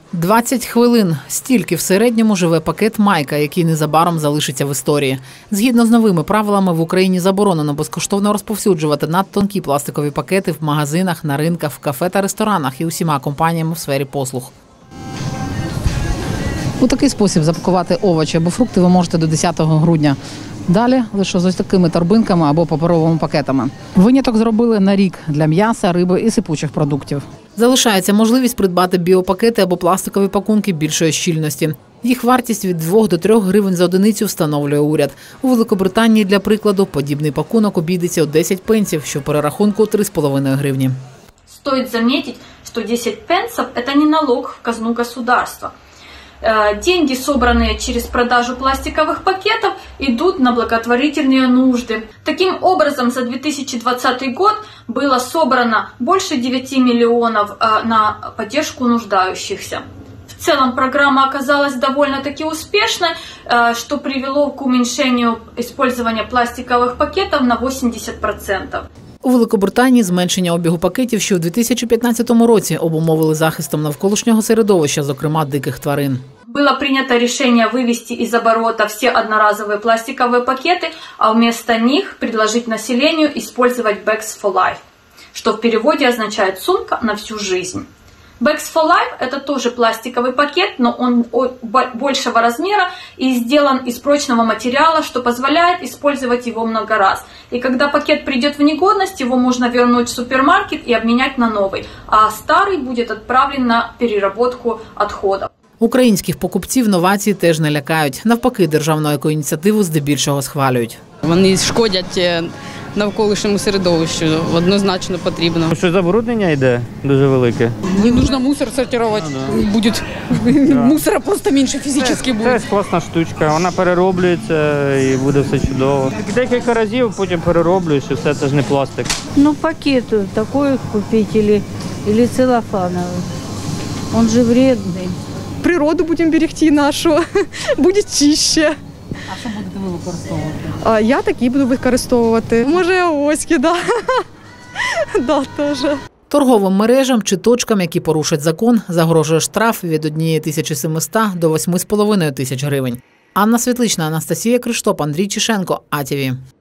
20 хвилин. Стільки в середньому живе пакет «Майка», який незабаром залишиться в історії. Згідно з новими правилами, в Україні заборонено безкоштовно розповсюджувати надтонкі пластикові пакети в магазинах, на ринках, в кафе та ресторанах і усіма компаніями в сфері послуг. У такий спосіб запакувати овочі або фрукти ви можете до 10 грудня. Далі лише з ось такими торбинками або паперовими пакетами. Виняток зробили на рік для м'яса, риби і сипучих продуктів. Залишається можливість придбати біопакети або пластикові пакунки більшої щільності. Їх вартість від 2 до 3 гривень за одиницю встановлює уряд. У Великобританії, для прикладу, подібний пакунок обійдеться у 10 пенсів, що в перерахунку 3,5 гривні. Стоит заметить, что 10 пенсов – это не налог в казну государства. Деньги, собранные через продажу пластиковых пакетов, идут на благотворительные нужды. Таким образом, за 2020 год было собрано больше 9 миллионов на поддержку нуждающихся. В целом программа оказалась довольно-таки успешной, что привело к уменьшению использования пластиковых пакетов на 80%. У Великобританії зменшення обігу пакетів, що у 2015 році обумовили захистом навколишнього середовища, зокрема диких тварин. Было принято решение вывести из оборота все одноразовые пластиковые пакеты, а вместо них предложить населению использовать Bags for Life, что в переводе означает «сумка на всю жизнь». Bags for Life – это тоже пластиковый пакет, но он большего размера и сделан из прочного материала, что позволяет использовать его много раз. И когда пакет придет в негодность, его можно вернуть в супермаркет и обменять на новый, а старый будет отправлен на переработку отходов. Українських покупців новації теж не лякають. Навпаки, державну екоініціативу здебільшого схвалюють. Вони шкодять навколишньому середовищу, однозначно потрібно. Що забруднення йде дуже велике. Не потрібно мусор сортувати, буде мусора просто менше фізично буде. Це класна штучка, вона перероблюється і буде все чудово. Декілька разів потім перероблюєш і все, це ж не пластик. Ну пакет такой купить или целлофановый, он же вредный. Природу будемо берегти нашу, буде чище. А що будете ви використовувати? Я такі буду використовувати. Може, оськи, да. Да, теж. Торговим мережам чи точкам, які порушать закон, загрожує штраф від 1700 до 8,5 тисяч гривень. Анна Світлична, Анастасія Криштоп, Андрій Чишенко, АТВ.